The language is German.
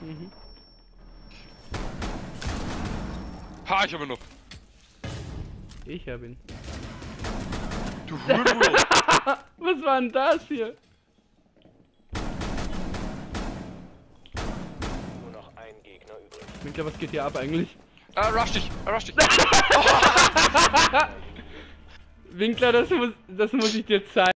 Mhm. Ha, ich hab ihn noch. Ich hab ihn. Du Hurenbock. Was war denn das hier? Nur noch ein Gegner übrig. Winkler, was geht hier ab eigentlich? Rush dich, rush dich. Winkler, das muss ich dir zeigen.